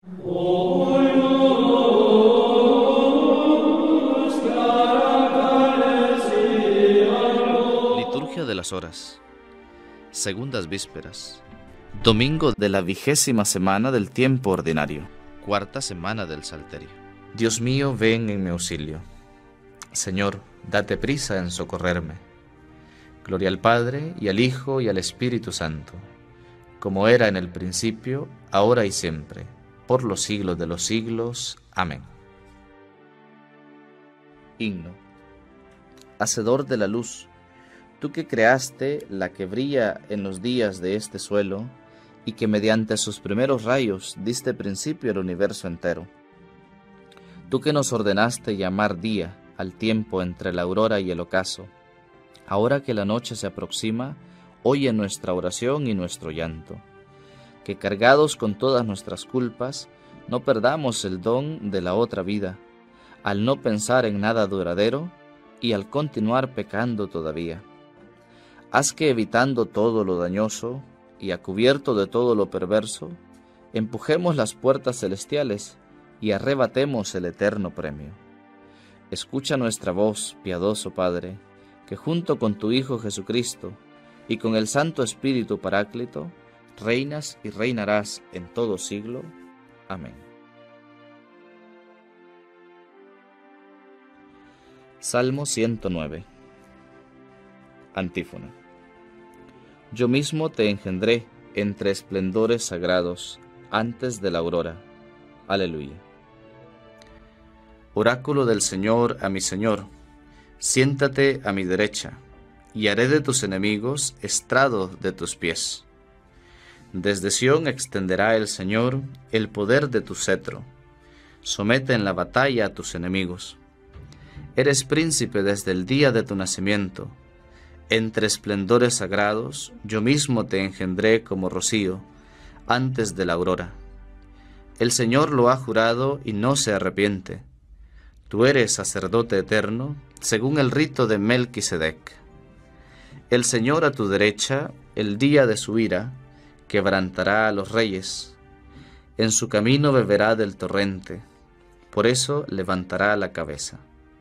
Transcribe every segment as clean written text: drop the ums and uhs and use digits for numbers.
Liturgia de las Horas. Segundas Vísperas. Domingo de la 20ª semana del tiempo ordinario. Cuarta semana del Salterio. Dios mío, ven en mi auxilio. Señor, date prisa en socorrerme. Gloria al Padre, y al Hijo, y al Espíritu Santo, como era en el principio, ahora y siempre, por los siglos de los siglos. Amén. Himno. Hacedor de la luz, tú que creaste la que brilla en los días de este suelo, y que mediante sus primeros rayos diste principio al universo entero. Tú que nos ordenaste llamar día al tiempo entre la aurora y el ocaso, ahora que la noche se aproxima, oye nuestra oración y nuestro llanto. Que cargados con todas nuestras culpas, no perdamos el don de la otra vida, al no pensar en nada duradero y al continuar pecando todavía. Haz que, evitando todo lo dañoso y a cubierto de todo lo perverso, empujemos las puertas celestiales y arrebatemos el eterno premio. Escucha nuestra voz, piadoso Padre, que junto con tu Hijo Jesucristo y con el Santo Espíritu Paráclito, reinas y reinarás en todo siglo. Amén. Salmo 109. Antífona. Yo mismo te engendré entre esplendores sagrados, antes de la aurora. Aleluya. Oráculo del Señor a mi Señor, siéntate a mi derecha, y haré de tus enemigos estrado de tus pies. Desde Sión extenderá el Señor el poder de tu cetro. Somete en la batalla a tus enemigos. Eres príncipe desde el día de tu nacimiento. Entre esplendores sagrados, yo mismo te engendré como rocío, antes de la aurora. El Señor lo ha jurado y no se arrepiente. Tú eres sacerdote eterno, según el rito de Melquisedec. El Señor a tu derecha, el día de su ira, quebrantará a los reyes. En su camino beberá del torrente, por eso levantará la cabeza.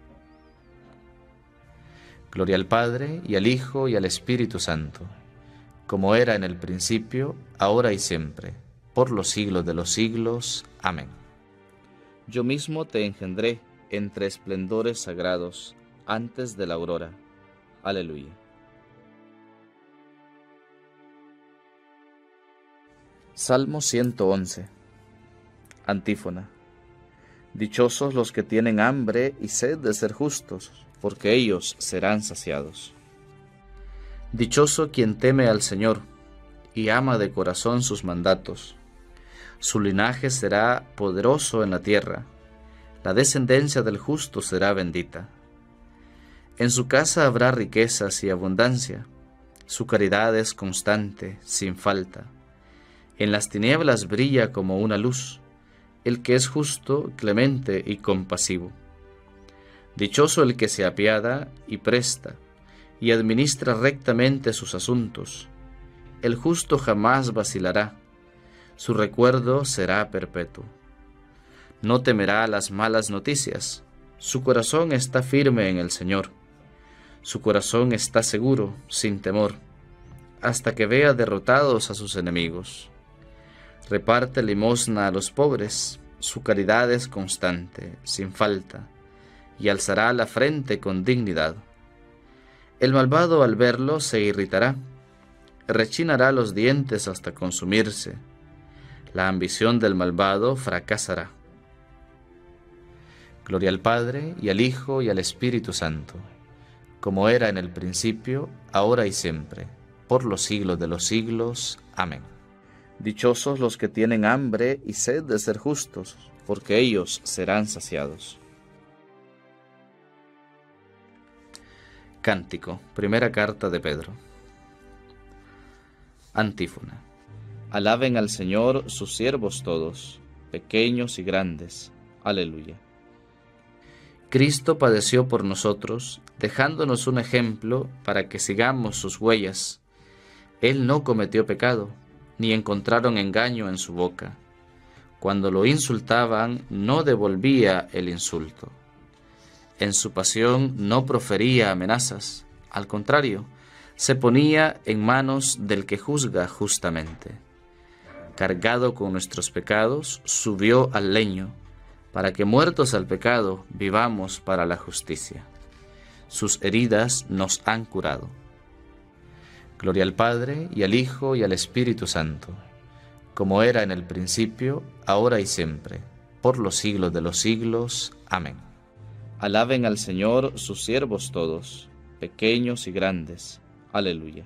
Gloria al Padre, y al Hijo, y al Espíritu Santo, como era en el principio, ahora y siempre, por los siglos de los siglos. Amén. Yo mismo te engendré entre esplendores sagrados, antes de la aurora. Aleluya. Salmo 111. Antífona. Dichosos los que tienen hambre y sed de ser justos, porque ellos serán saciados. Dichoso quien teme al Señor y ama de corazón sus mandatos. Su linaje será poderoso en la tierra, la descendencia del justo será bendita. En su casa habrá riquezas y abundancia, su caridad es constante, sin falta. En las tinieblas brilla como una luz, el que es justo, clemente y compasivo. Dichoso el que se apiada y presta, y administra rectamente sus asuntos. El justo jamás vacilará, su recuerdo será perpetuo. No temerá las malas noticias, su corazón está firme en el Señor. Su corazón está seguro, sin temor, hasta que vea derrotados a sus enemigos. Reparte limosna a los pobres, su caridad es constante, sin falta, y alzará la frente con dignidad. El malvado al verlo se irritará, rechinará los dientes hasta consumirse. La ambición del malvado fracasará. Gloria al Padre, y al Hijo, y al Espíritu Santo, como era en el principio, ahora y siempre, por los siglos de los siglos. Amén. Dichosos los que tienen hambre y sed de ser justos, porque ellos serán saciados. Cántico, primera carta de Pedro. Antífona. Alaben al Señor sus siervos todos, pequeños y grandes. Aleluya. Cristo padeció por nosotros, dejándonos un ejemplo para que sigamos sus huellas. Él no cometió pecado, ni encontraron engaño en su boca. Cuando lo insultaban, no devolvía el insulto. En su pasión no profería amenazas. Al contrario, se ponía en manos del que juzga justamente. Cargado con nuestros pecados, subió al leño, para que muertos al pecado, vivamos para la justicia. Sus heridas nos han curado. Gloria al Padre, y al Hijo, y al Espíritu Santo, como era en el principio, ahora y siempre, por los siglos de los siglos. Amén. Alaben al Señor sus siervos todos, pequeños y grandes. Aleluya.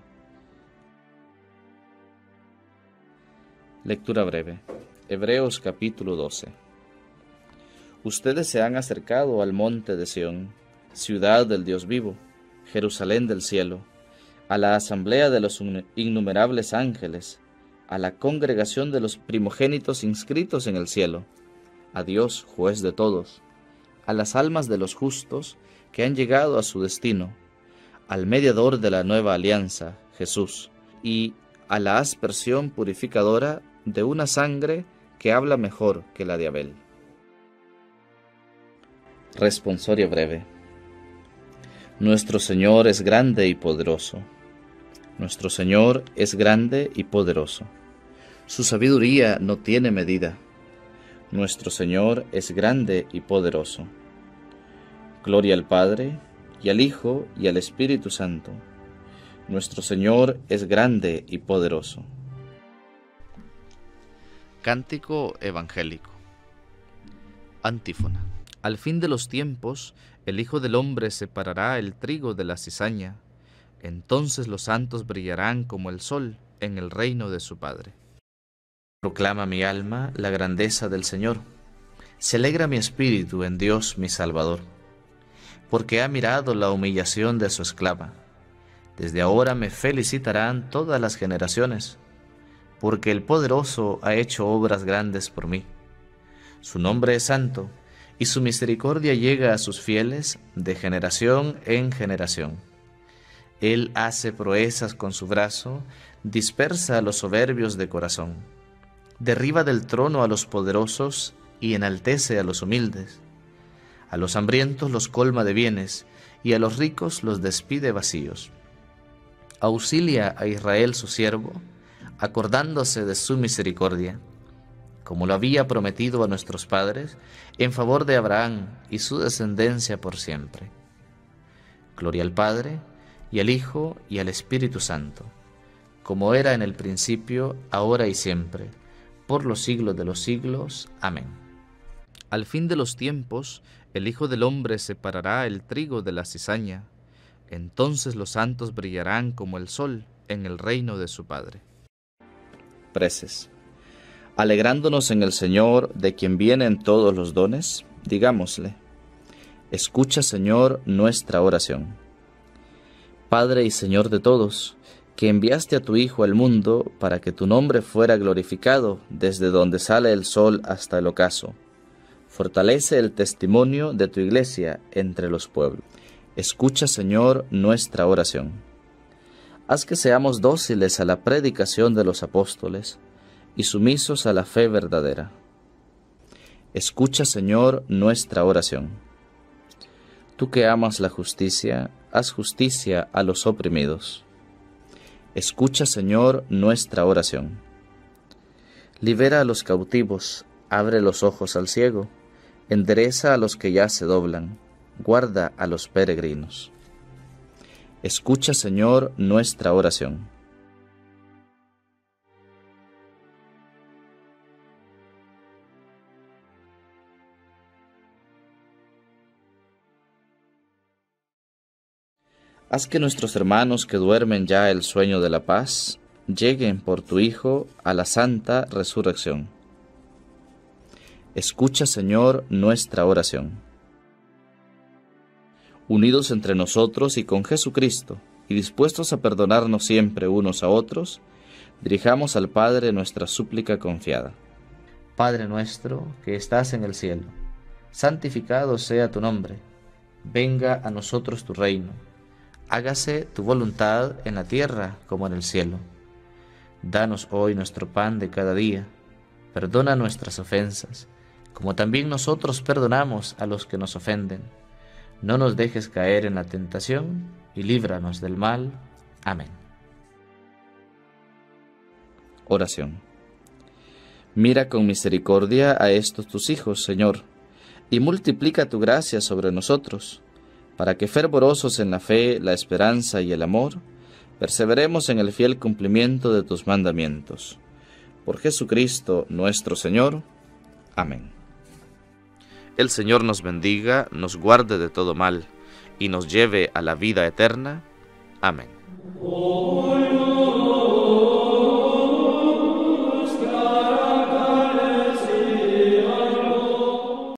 Lectura breve. Hebreos capítulo 12. Ustedes se han acercado al monte de Sión, ciudad del Dios vivo, Jerusalén del cielo, a la asamblea de los innumerables ángeles, a la congregación de los primogénitos inscritos en el cielo, a Dios, juez de todos, a las almas de los justos que han llegado a su destino, al mediador de la nueva alianza, Jesús, y a la aspersión purificadora de una sangre que habla mejor que la de Abel. Responsorio breve. Nuestro Señor es grande y poderoso. Nuestro Señor es grande y poderoso. Su sabiduría no tiene medida. Nuestro Señor es grande y poderoso. Gloria al Padre, y al Hijo, y al Espíritu Santo. Nuestro Señor es grande y poderoso. Cántico evangélico. Antífona. Al fin de los tiempos, el Hijo del Hombre separará el trigo de la cizaña. Entonces los santos brillarán como el sol en el reino de su Padre. Proclama mi alma la grandeza del Señor. Se alegra mi espíritu en Dios mi Salvador, porque ha mirado la humillación de su esclava. Desde ahora me felicitarán todas las generaciones, porque el Poderoso ha hecho obras grandes por mí. Su nombre es santo, y su misericordia llega a sus fieles de generación en generación. Él hace proezas con su brazo, dispersa a los soberbios de corazón, derriba del trono a los poderosos y enaltece a los humildes. A los hambrientos los colma de bienes, y a los ricos los despide vacíos. Auxilia a Israel su siervo, acordándose de su misericordia, como lo había prometido a nuestros padres, en favor de Abraham y su descendencia por siempre. Gloria al Padre, y al Hijo, y al Espíritu Santo, como era en el principio, ahora y siempre, por los siglos de los siglos. Amén. Al fin de los tiempos, el Hijo del Hombre separará el trigo de la cizaña. Entonces los santos brillarán como el sol en el reino de su Padre. Preces. Alegrándonos en el Señor, de quien vienen todos los dones, digámosle: escucha, Señor, nuestra oración. Padre y Señor de todos, que enviaste a tu Hijo al mundo para que tu nombre fuera glorificado desde donde sale el sol hasta el ocaso, fortalece el testimonio de tu Iglesia entre los pueblos. Escucha, Señor, nuestra oración. Haz que seamos dóciles a la predicación de los apóstoles y sumisos a la fe verdadera. Escucha, Señor, nuestra oración. Tú que amas la justicia, haz justicia a los oprimidos. Escucha, Señor, nuestra oración. Libera a los cautivos, abre los ojos al ciego, endereza a los que ya se doblan, guarda a los peregrinos. Escucha, Señor, nuestra oración. Haz que nuestros hermanos que duermen ya el sueño de la paz, lleguen por tu Hijo a la santa resurrección. Escucha, Señor, nuestra oración. Unidos entre nosotros y con Jesucristo, y dispuestos a perdonarnos siempre unos a otros, dirijamos al Padre nuestra súplica confiada. Padre nuestro, que estás en el cielo, santificado sea tu nombre. Venga a nosotros tu reino. Hágase tu voluntad en la tierra como en el cielo. Danos hoy nuestro pan de cada día. Perdona nuestras ofensas, como también nosotros perdonamos a los que nos ofenden. No nos dejes caer en la tentación, y líbranos del mal. Amén. Oración. Mira con misericordia a estos tus hijos, Señor, y multiplica tu gracia sobre nosotros, para que fervorosos en la fe, la esperanza y el amor, perseveremos en el fiel cumplimiento de tus mandamientos. Por Jesucristo nuestro Señor. Amén. El Señor nos bendiga, nos guarde de todo mal, y nos lleve a la vida eterna. Amén.